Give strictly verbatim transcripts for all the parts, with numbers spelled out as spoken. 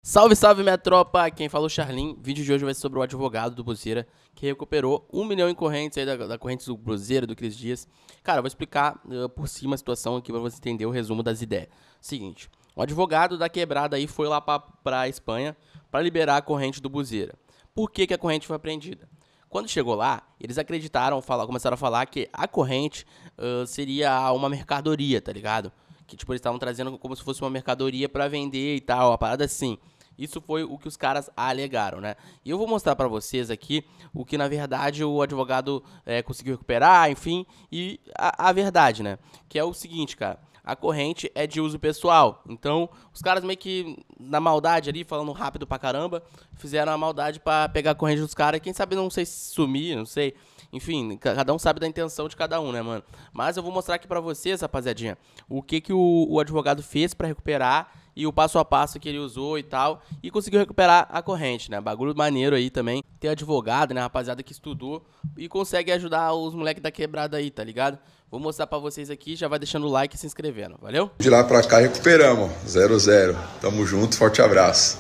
Salve, salve, minha tropa! Quem falou, Charlin. O vídeo de hoje vai ser sobre o advogado do Buzeira, que recuperou um milhão em correntes aí da, da corrente do Buzeira, do Cris Dias. Cara, eu vou explicar uh, por cima a situação aqui pra você entender o resumo das ideias. Seguinte, o advogado da quebrada aí foi lá pra, pra Espanha pra liberar a corrente do Buzeira. Por que que a corrente foi apreendida? Quando chegou lá, eles acreditaram, fala, começaram a falar que a corrente uh, seria uma mercadoria, tá ligado? Que tipo, eles estavam trazendo como se fosse uma mercadoria pra vender e tal, uma parada assim. Isso foi o que os caras alegaram, né? E eu vou mostrar pra vocês aqui o que, na verdade, o advogado é, conseguiu recuperar, enfim, e a, a verdade, né? Que é o seguinte, cara, a corrente é de uso pessoal. Então, os caras meio que, na maldade ali, falando rápido pra caramba, fizeram a maldade pra pegar a corrente dos caras. Quem sabe, não sei se sumir, não sei. Enfim, cada um sabe da intenção de cada um, né, mano? Mas eu vou mostrar aqui pra vocês, rapaziadinha, o que que o, o advogado fez pra recuperar e o passo a passo que ele usou e tal, e conseguiu recuperar a corrente, né? Bagulho maneiro aí também. Tem advogado, né, rapaziada, que estudou e consegue ajudar os moleques da quebrada aí, tá ligado? Vou mostrar pra vocês aqui, já vai deixando o like e se inscrevendo, valeu? De lá pra cá recuperamos, zero a zero. Tamo junto, forte abraço.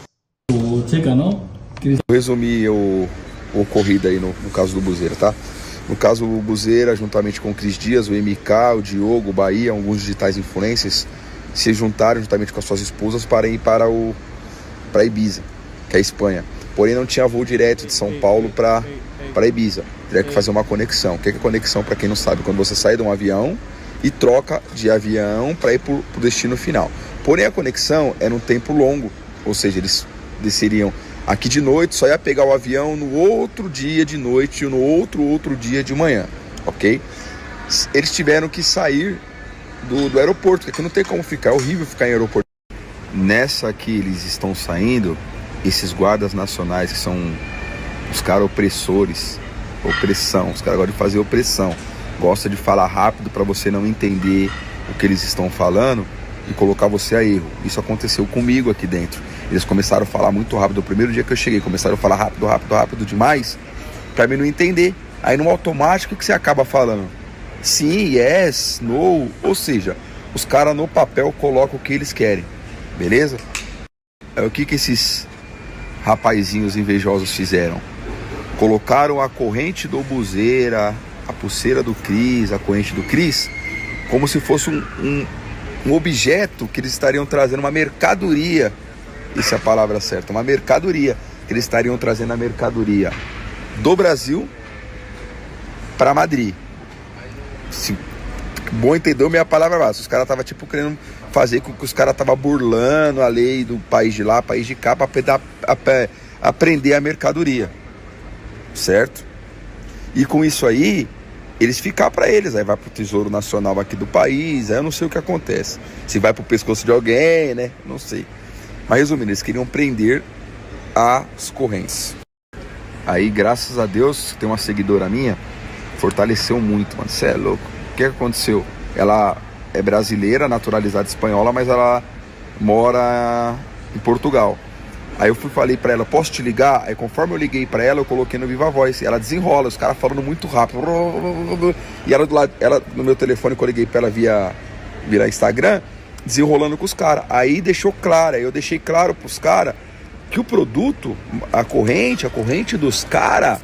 Vou resumir o, o ocorrido aí no, no caso do Buzeira, tá? No caso, o Buzeira, juntamente com o Cris Dias, o M K, o Diogo, o Bahia, alguns digitais influencers, se juntaram juntamente com as suas esposas para ir para o para Ibiza, que é a Espanha. Porém, não tinha voo direto de São Paulo para para Ibiza. Teria que fazer uma conexão. O que é, que é conexão, para quem não sabe? Quando você sai de um avião e troca de avião para ir para o destino final. Porém, a conexão é num tempo longo, ou seja, eles desceriam aqui de noite, só ia pegar o avião no outro dia de noite e no outro outro dia de manhã, ok? Eles tiveram que sair do, do aeroporto, porque aqui não tem como ficar, é horrível ficar em aeroporto. Nessa que eles estão saindo, esses guardas nacionais, que são os caras opressores, opressão, os caras gostam de fazer opressão, gostam de falar rápido para você não entender o que eles estão falando e colocar você a erro. Isso aconteceu comigo aqui dentro. Eles começaram a falar muito rápido. O primeiro dia que eu cheguei, começaram a falar rápido, rápido, rápido demais, pra mim não entender. Aí no automático, o que você acaba falando? Sim, yes, no. Ou seja, os caras no papel colocam o que eles querem. Beleza? Aí o que que esses rapazinhos invejosos fizeram? Colocaram a corrente do Buzeira, a pulseira do Cris, a corrente do Cris, como se fosse um, um, um objeto que eles estariam trazendo, uma mercadoria. Essa é a palavra certa, uma mercadoria, que eles estariam trazendo a mercadoria do Brasil para Madrid. Se, bom, entendeu minha palavra básica. Os caras estavam tipo querendo fazer com que os caras estavam burlando a lei do país de lá, país de cá, para aprender a mercadoria, certo? E com isso aí, eles ficam para eles, aí vai pro Tesouro Nacional aqui do país, aí eu não sei o que acontece. Se vai pro pescoço de alguém, né? Não sei. Mas resumindo, eles queriam prender as correntes. Aí, graças a Deus, tem uma seguidora minha, fortaleceu muito, mano. Você é louco. O que aconteceu? Ela é brasileira, naturalizada espanhola, mas ela mora em Portugal. Aí eu fui falei pra ela, posso te ligar? Aí conforme eu liguei pra ela, eu coloquei no Viva Voz. Ela desenrola, os caras falando muito rápido. E ela, do lado, ela no meu telefone, que eu liguei pra ela via, via Instagram, desenrolando com os caras. Aí deixou claro, aí eu deixei claro pros caras que o produto, a corrente, a corrente dos caras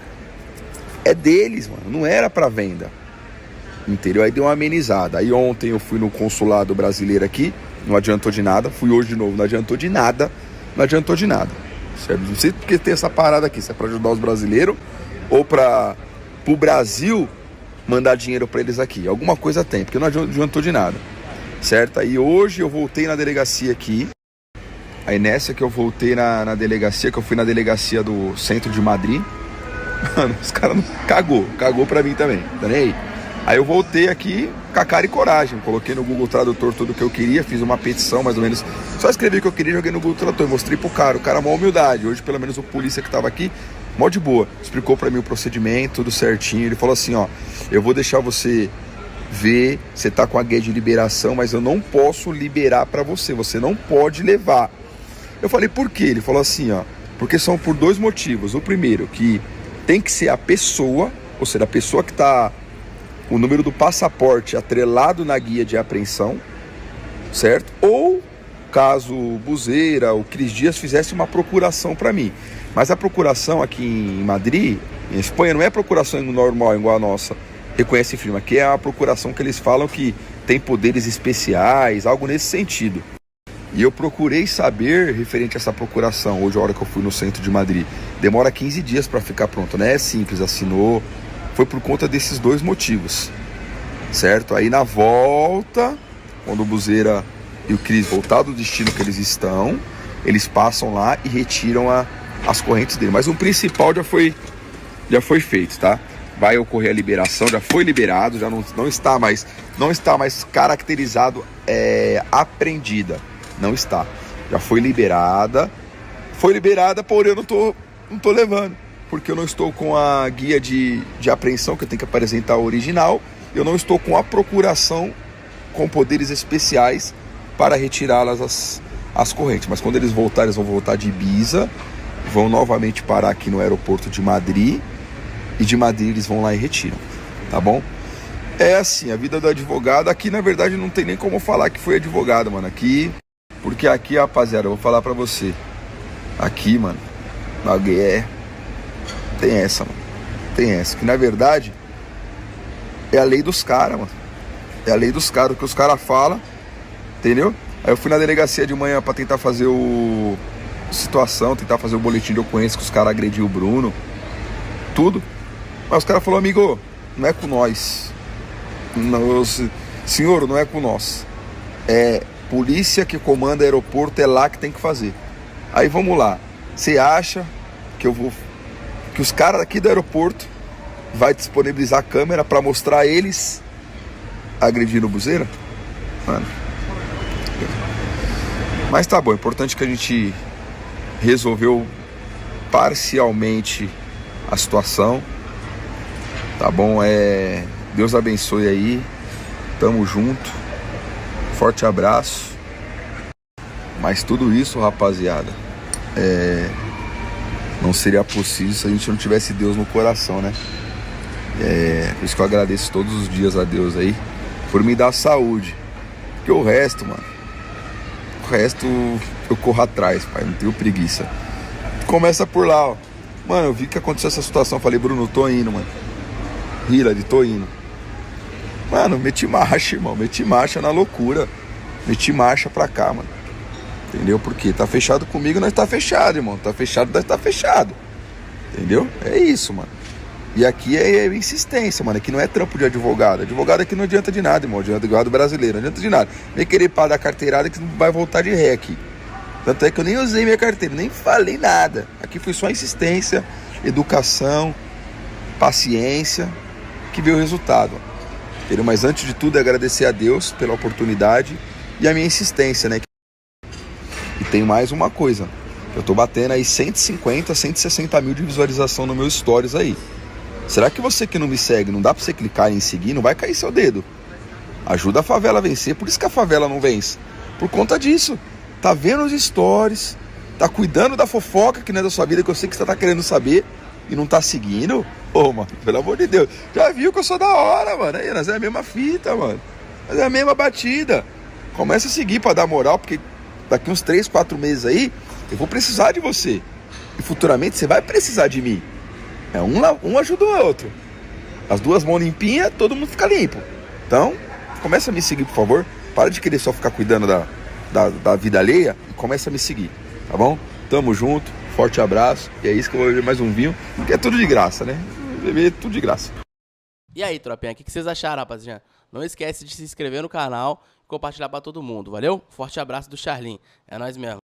é deles, mano, não era pra venda. Entendeu? Aí deu uma amenizada. Aí ontem eu fui no consulado brasileiro aqui, não adiantou de nada. Fui hoje de novo, não adiantou de nada. Não adiantou de nada, certo? Não sei porque tem essa parada aqui, se é pra ajudar os brasileiros ou pra pro Brasil mandar dinheiro pra eles aqui. Alguma coisa tem, porque não adiantou de nada, certo? Aí hoje eu voltei na delegacia aqui. Aí nessa que eu voltei na, na delegacia, que eu fui na delegacia do centro de Madrid, mano, os caras cagou, cagou pra mim também, tá nem aí? Aí eu voltei aqui com a cara e coragem, coloquei no Google Tradutor tudo o que eu queria, fiz uma petição mais ou menos, só escrevi o que eu queria, joguei no Google Tradutor, mostrei pro cara, o cara mó humildade. Hoje pelo menos o polícia que tava aqui, mó de boa, explicou pra mim o procedimento, tudo certinho. Ele falou assim, ó, eu vou deixar você ver, você tá com a guia de liberação, mas eu não posso liberar pra você, você não pode levar. Eu falei, por quê? Ele falou assim, ó, porque são por dois motivos. O primeiro, que tem que ser a pessoa, ou seja, a pessoa que tá o número do passaporte atrelado na guia de apreensão, certo? Ou caso Buzeira, o Cris Dias fizesse uma procuração para mim. Mas a procuração aqui em Madrid, em Espanha, não é procuração normal igual a nossa, reconhece firma, que é a procuração que eles falam que tem poderes especiais, algo nesse sentido. E eu procurei saber referente a essa procuração, hoje a hora que eu fui no centro de Madrid. Demora quinze dias para ficar pronto, né? É simples, assinou. Foi por conta desses dois motivos, certo? Aí na volta, quando o Buzeira e o Cris voltar do destino que eles estão, eles passam lá e retiram a, as correntes dele. Mas o principal já foi, já foi feito, tá? Vai ocorrer a liberação, já foi liberado, já não, não está mais, não está mais caracterizado, é, apreendida. Não está. Já foi liberada. Foi liberada, porém eu não tô, não tô levando. Porque eu não estou com a guia de, de apreensão, que eu tenho que apresentar a original. Eu não estou com a procuração com poderes especiais para retirá-las as, as correntes. Mas quando eles voltarem, eles vão voltar de Ibiza, vão novamente parar aqui no aeroporto de Madrid, e de Madrid eles vão lá e retiram, tá bom? É assim, a vida do advogado, aqui na verdade não tem nem como falar que foi advogado, mano, aqui, porque aqui, rapaziada, eu vou falar pra você, aqui, mano, é, tem essa, mano, tem essa, que na verdade é a lei dos caras, mano, é a lei dos caras, o que os caras falam, entendeu? Aí eu fui na delegacia de manhã pra tentar fazer o situação, tentar fazer o boletim de ocorrência que os caras agrediram o Bruno, tudo. Mas os caras falaram, amigo, não é com nós. Não, senhor, não é com nós. É polícia que comanda aeroporto, é lá que tem que fazer. Aí vamos lá. Você acha que eu vou... que os caras aqui do aeroporto vai disponibilizar a câmera pra mostrar eles agredindo o Buzeira? Mano. Mas tá bom, é importante que a gente resolveu parcialmente a situação. Tá bom? É... Deus abençoe aí. Tamo junto. Forte abraço. Mas tudo isso, rapaziada, é... não seria possível se a gente não tivesse Deus no coração, né? É... Por isso que eu agradeço todos os dias a Deus aí por me dar saúde. Porque o resto, mano, o resto eu corro atrás, pai. Não tenho preguiça. Começa por lá, ó. Mano, eu vi que aconteceu essa situação. Falei, Bruno, tô indo, mano. Hillary, tô indo. Mano, meti marcha, irmão. Meti marcha na loucura. Meti marcha pra cá, mano. Entendeu? Porque tá fechado comigo, nós tá fechado, irmão. Tá fechado, nós tá fechado. Entendeu? É isso, mano. E aqui é insistência, mano. Aqui não é trampo de advogado. Advogado aqui não adianta de nada, irmão. Advogado brasileiro, não adianta de nada. Vem querer pá da carteirada que não vai voltar de ré aqui. Tanto é que eu nem usei minha carteira, nem falei nada. Aqui foi só insistência, educação, paciência, que veio o resultado. Entendeu? Mas antes de tudo, é agradecer a Deus pela oportunidade e a minha insistência, né? E tem mais uma coisa. Eu tô batendo aí cento e cinquenta, cento e sessenta mil de visualização nos meus stories aí. Será que você que não me segue, não dá pra você clicar em seguir, não vai cair seu dedo? Ajuda a favela a vencer. Por isso que a favela não vence. Por conta disso. Tá vendo os stories, tá cuidando da fofoca que não é da sua vida, que eu sei que você tá querendo saber e não tá seguindo. Ô, oh, mano, pelo amor de Deus. Já viu que eu sou da hora, mano. Aí, nós é a mesma fita, mano. Nós é a mesma batida. Começa a seguir pra dar moral, porque daqui uns três, quatro meses aí, eu vou precisar de você. E futuramente você vai precisar de mim. É, um, um ajuda o outro. As duas mãos limpinhas, todo mundo fica limpo. Então, começa a me seguir, por favor. Para de querer só ficar cuidando da... Da, da vida alheia e começa a me seguir, tá bom? Tamo junto, forte abraço. E é isso que eu vou beber mais um vinho, que é tudo de graça, né? Beber tudo de graça. E aí, tropinha, o que vocês acharam, rapaziada? Não esquece de se inscrever no canal e compartilhar pra todo mundo, valeu? Forte abraço do Charlin, é nóis mesmo.